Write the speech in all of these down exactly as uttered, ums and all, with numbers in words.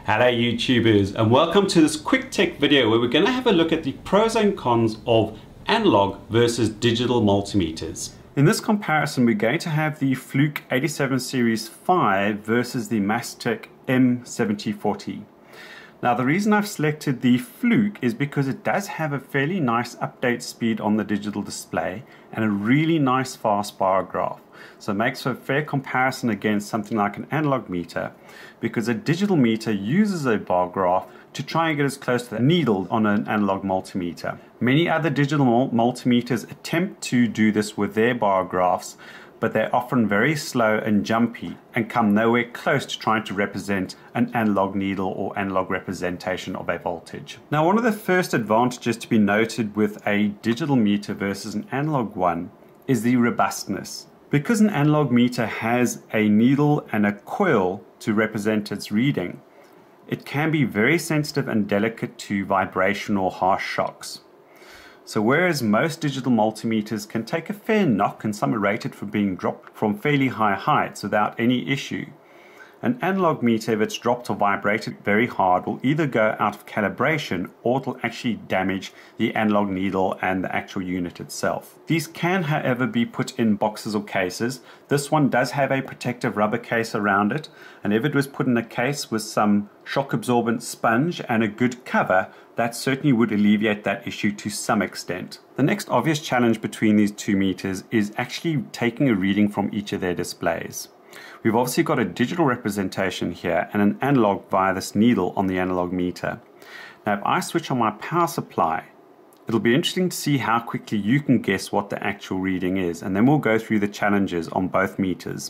Hello YouTubers, and welcome to this quick tech video where we're going to have a look at the pros and cons of analog versus digital multimeters. In this comparison, we're going to have the Fluke eighty-seven series five versus the Mastech M seventy forty. Now the reason I've selected the Fluke is because it does have a fairly nice update speed on the digital display and a really nice fast bar graph. So it makes for a fair comparison against something like an analog meter, because a digital meter uses a bar graph to try and get as close to the needle on an analog multimeter. Many other digital mul multimeters attempt to do this with their bar graphs, but they're often very slow and jumpy and come nowhere close to trying to represent an analog needle or analog representation of a voltage. Now, one of the first advantages to be noted with a digital meter versus an analog one is the robustness. Because an analog meter has a needle and a coil to represent its reading, it can be very sensitive and delicate to vibration or harsh shocks. So whereas most digital multimeters can take a fair knock, and some are rated for being dropped from fairly high heights without any issue, an analog meter, if it's dropped or vibrated very hard, will either go out of calibration or it will actually damage the analog needle and the actual unit itself. These can, however, be put in boxes or cases. This one does have a protective rubber case around it, and if it was put in a case with some shock absorbent sponge and a good cover, that certainly would alleviate that issue to some extent. The next obvious challenge between these two meters is actually taking a reading from each of their displays. We've obviously got a digital representation here and an analog via this needle on the analog meter. Now, if I switch on my power supply, it'll be interesting to see how quickly you can guess what the actual reading is, and then we'll go through the challenges on both meters.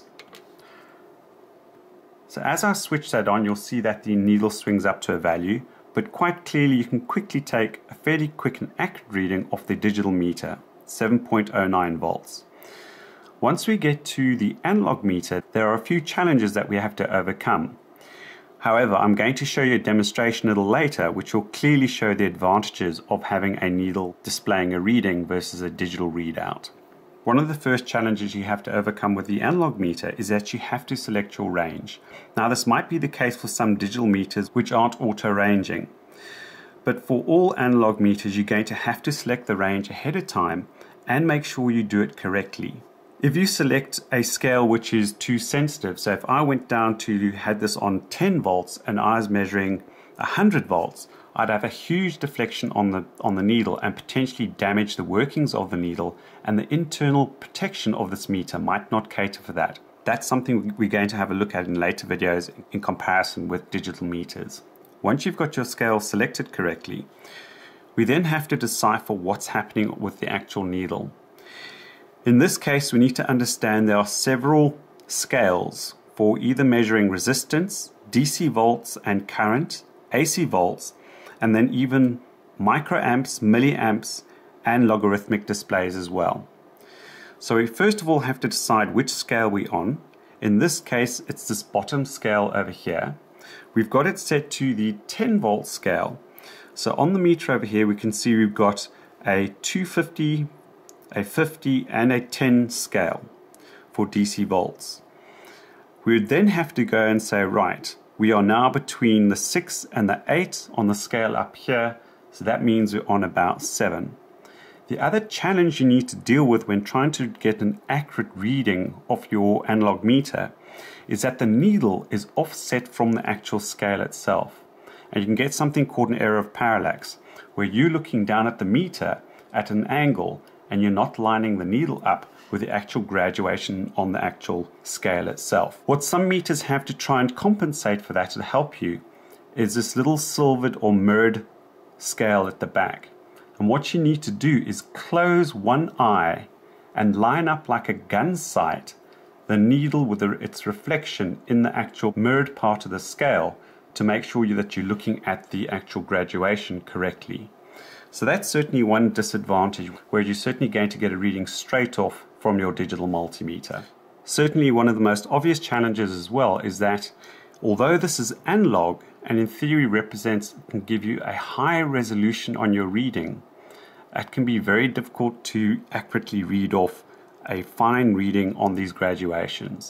So as I switch that on, you'll see that the needle swings up to a value, but quite clearly you can quickly take a fairly quick and accurate reading off the digital meter, seven point zero nine volts. Once we get to the analog meter, there are a few challenges that we have to overcome. However, I'm going to show you a demonstration a little later which will clearly show the advantages of having a needle displaying a reading versus a digital readout. One of the first challenges you have to overcome with the analog meter is that you have to select your range. Now, this might be the case for some digital meters which aren't auto-ranging, but for all analog meters you're going to have to select the range ahead of time and make sure you do it correctly. If you select a scale which is too sensitive, so if I went down to had this on ten volts and I was measuring one hundred volts, I'd have a huge deflection on the on the needle and potentially damage the workings of the needle, and the internal protection of this meter might not cater for that. That's something we're going to have a look at in later videos in comparison with digital meters. Once you've got your scale selected correctly, we then have to decipher what's happening with the actual needle. In this case, we need to understand there are several scales for either measuring resistance, D C volts and current, A C volts, and then even microamps, milliamps, and logarithmic displays as well. So we first of all have to decide which scale we're on. In this case, it's this bottom scale over here. We've got it set to the ten volt scale. So on the meter over here, we can see we've got a two fifty, a fifty and a ten scale for D C volts. We would then have to go and say, right, we are now between the six and the eight on the scale up here, so that means we're on about seven. The other challenge you need to deal with when trying to get an accurate reading of your analog meter is that the needle is offset from the actual scale itself, and you can get something called an error of parallax, where you're looking down at the meter at an angle and you're not lining the needle up with the actual graduation on the actual scale itself. What some meters have to try and compensate for that to help you is this little silvered or mirrored scale at the back. And what you need to do is close one eye and line up like a gun sight the needle with its reflection in the actual mirrored part of the scale to make sure that you're looking at the actual graduation correctly. So that's certainly one disadvantage, where you're certainly going to get a reading straight off from your digital multimeter. Certainly one of the most obvious challenges as well is that although this is analog and in theory represents, can give you a high resolution on your reading, it can be very difficult to accurately read off a fine reading on these graduations.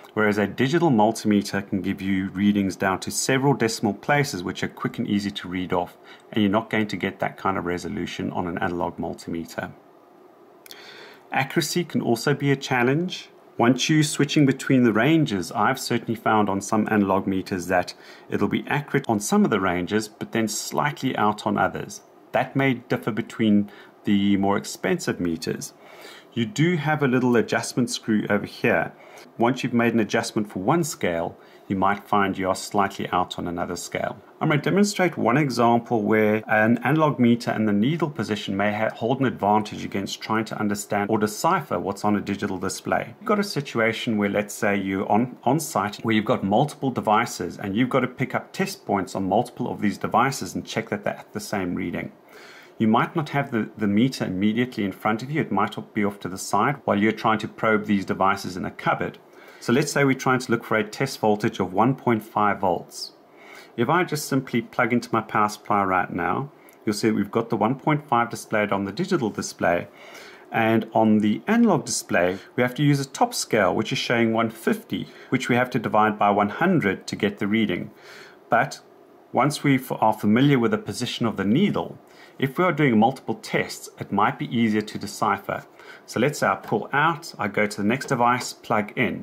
whereas a digital multimeter can give you readings down to several decimal places, which are quick and easy to read off, and you're not going to get that kind of resolution on an analog multimeter. Accuracy can also be a challenge. Once you're switching between the ranges, I've certainly found on some analog meters that it'll be accurate on some of the ranges, but then slightly out on others. That may differ between the more expensive meters. You do have a little adjustment screw over here. Once you've made an adjustment for one scale, you might find you are slightly out on another scale. I'm going to demonstrate one example where an analog meter and the needle position may hold an advantage against trying to understand or decipher what's on a digital display. You've got a situation where, let's say you're on, on site where you've got multiple devices and you've got to pick up test points on multiple of these devices and check that they're at the same reading. You might not have the, the meter immediately in front of you. It might be off to the side while you're trying to probe these devices in a cupboard. So let's say we're trying to look for a test voltage of one point five volts. If I just simply plug into my power supply right now, you'll see we've got the one point five displayed on the digital display, and on the analog display we have to use a top scale which is showing one fifty, which we have to divide by one hundred to get the reading. But once we are familiar with the position of the needle, if we are doing multiple tests, it might be easier to decipher. So let's say I pull out, I go to the next device, plug in.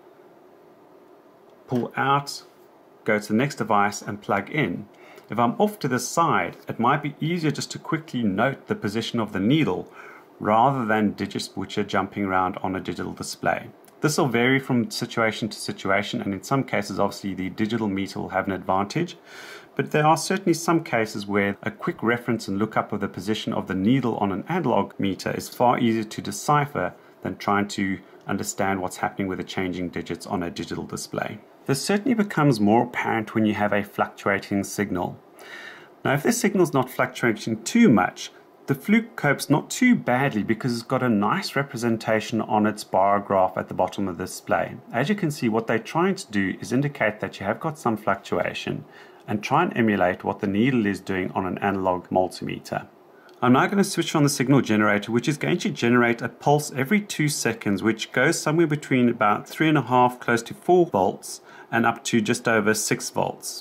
Pull out, go to the next device and plug in. If I'm off to the side, it might be easier just to quickly note the position of the needle rather than digits which are jumping around on a digital display. This will vary from situation to situation, and in some cases obviously the digital meter will have an advantage, but there are certainly some cases where a quick reference and lookup of the position of the needle on an analog meter is far easier to decipher than trying to understand what's happening with the changing digits on a digital display. This certainly becomes more apparent when you have a fluctuating signal. Now, if this signal is not fluctuating too much, the Fluke copes not too badly because it's got a nice representation on its bar graph at the bottom of the display. As you can see, what they're trying to do is indicate that you have got some fluctuation and try and emulate what the needle is doing on an analog multimeter. I'm now going to switch on the signal generator, which is going to generate a pulse every two seconds, which goes somewhere between about three and a half, close to four volts, and up to just over six volts.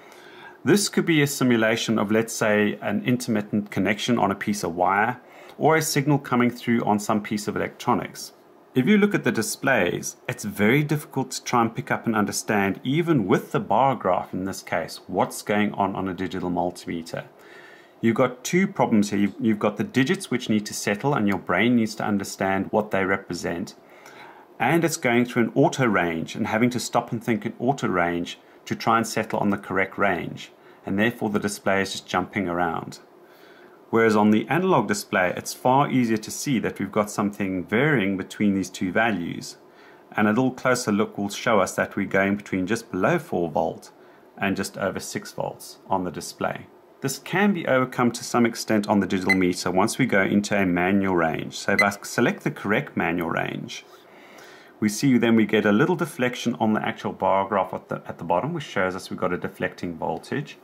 This could be a simulation of, let's say, an intermittent connection on a piece of wire, or a signal coming through on some piece of electronics. If you look at the displays, it's very difficult to try and pick up and understand, even with the bar graph in this case, what's going on on a digital multimeter. You've got two problems here. You've, you've got the digits which need to settle, and your brain needs to understand what they represent. And it's going through an auto range and having to stop and think in auto range to try and settle on the correct range. And therefore the display is just jumping around. Whereas on the analog display, it's far easier to see that we've got something varying between these two values. And a little closer look will show us that we're going between just below four volt and just over six volts on the display. This can be overcome to some extent on the digital meter once we go into a manual range. So if I select the correct manual range, we see then we get a little deflection on the actual bar graph at the, at the bottom, which shows us we've got a deflecting voltage.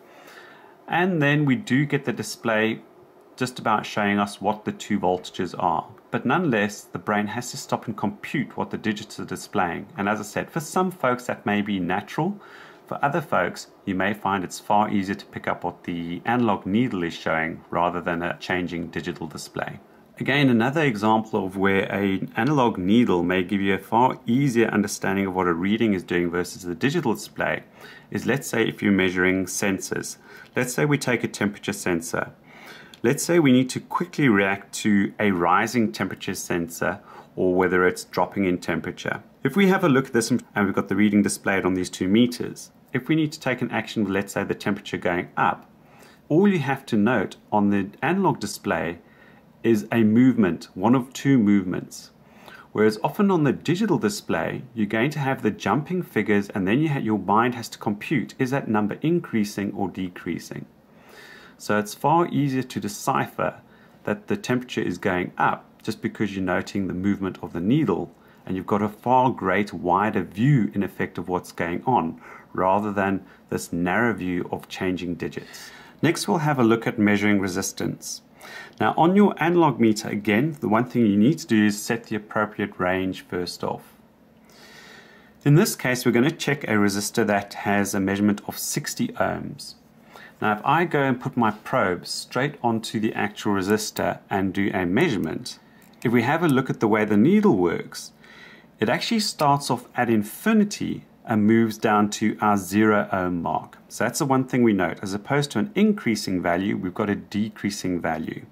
And then we do get the display just about showing us what the two voltages are. But nonetheless, the brain has to stop and compute what the digits are displaying. And as I said, for some folks that may be natural. For other folks, you may find it's far easier to pick up what the analog needle is showing rather than a changing digital display. Again, another example of where an analog needle may give you a far easier understanding of what a reading is doing versus the digital display is, let's say, if you're measuring sensors. Let's say we take a temperature sensor. Let's say we need to quickly react to a rising temperature sensor or whether it's dropping in temperature. If we have a look at this and we've got the reading displayed on these two meters, if we need to take an action with, let's say, the temperature going up, all you have to note on the analog display is a movement, one of two movements. Whereas often on the digital display, you're going to have the jumping figures and then you ha your mind has to compute, is that number increasing or decreasing? So it's far easier to decipher that the temperature is going up just because you're noting the movement of the needle, and you've got a far greater, wider view in effect of what's going on rather than this narrow view of changing digits. Next, we'll have a look at measuring resistance. Now on your analog meter, again, the one thing you need to do is set the appropriate range first off. In this case, we're going to check a resistor that has a measurement of sixty ohms. Now, if I go and put my probe straight onto the actual resistor and do a measurement, if we have a look at the way the needle works, it actually starts off at infinity and moves down to our zero ohm mark. So that's the one thing we note. As opposed to an increasing value, we've got a decreasing value.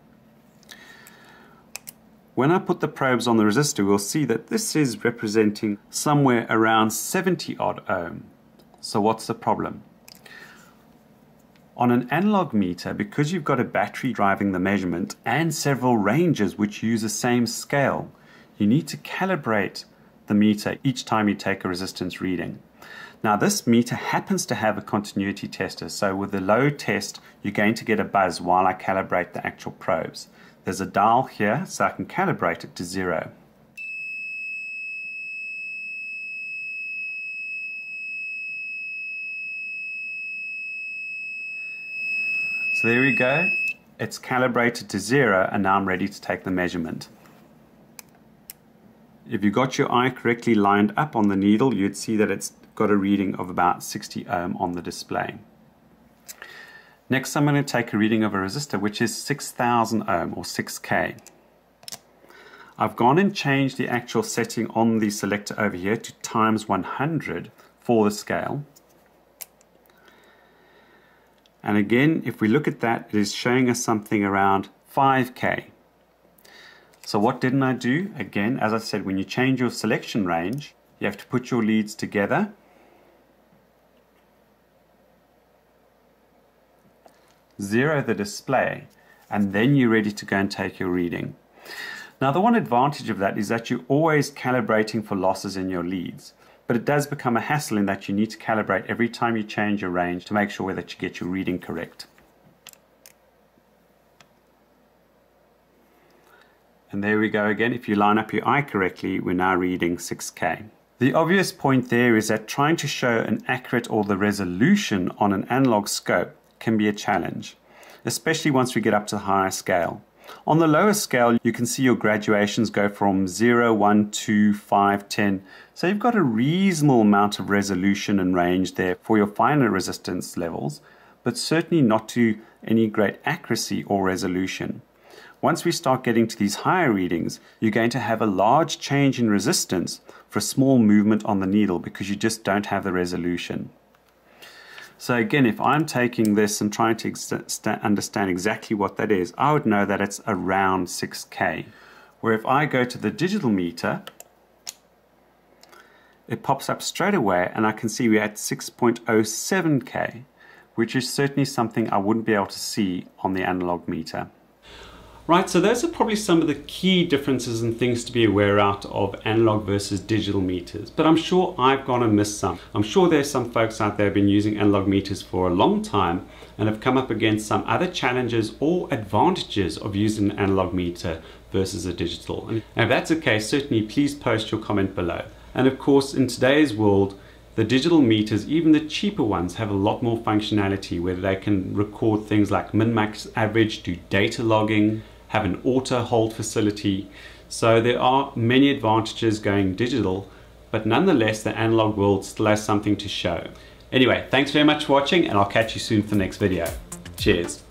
When I put the probes on the resistor, we'll see that this is representing somewhere around seventy odd ohm. So what's the problem? On an analog meter, because you've got a battery driving the measurement and several ranges which use the same scale, you need to calibrate the meter each time you take a resistance reading. Now, this meter happens to have a continuity tester, so with the low test you're going to get a buzz while I calibrate the actual probes. There's a dial here so I can calibrate it to zero. So there we go, it's calibrated to zero and now I'm ready to take the measurement. If you got your eye correctly lined up on the needle, you'd see that it's got a reading of about sixty ohm on the display. Next, I'm going to take a reading of a resistor which is six thousand ohm or six K. I've gone and changed the actual setting on the selector over here to times one hundred for the scale. And again, if we look at that, it is showing us something around five K. So what didn't I do? Again, as I said, when you change your selection range, you have to put your leads together. Zero the display, and then you're ready to go and take your reading. Now, the one advantage of that is that you're always calibrating for losses in your leads. But it does become a hassle in that you need to calibrate every time you change your range to make sure that you get your reading correct. And there we go again. If you line up your eye correctly, we're now reading six K. The obvious point there is that trying to show an accurate or the resolution on an analog scope can be a challenge, especially once we get up to the higher scale. On the lower scale, you can see your graduations go from zero, one, two, five, ten. So you've got a reasonable amount of resolution and range there for your finer resistance levels, but certainly not to any great accuracy or resolution. Once we start getting to these higher readings, you're going to have a large change in resistance for a small movement on the needle because you just don't have the resolution. So again, if I'm taking this and trying to understand exactly what that is, I would know that it's around six K. Where if I go to the digital meter, it pops up straight away and I can see we're at six point zero seven K, which is certainly something I wouldn't be able to see on the analog meter. Right, so those are probably some of the key differences and things to be aware out of analog versus digital meters. But I'm sure I've gone and missed some. I'm sure there's some folks out there who have been using analog meters for a long time and have come up against some other challenges or advantages of using an analog meter versus a digital. And if that's the case, certainly please post your comment below. And of course, in today's world, the digital meters, even the cheaper ones, have a lot more functionality where they can record things like min-max average, do data logging, have an auto hold facility. So there are many advantages going digital, but nonetheless the analog world still has something to show. Anyway, thanks very much for watching and I'll catch you soon for the next video. Cheers.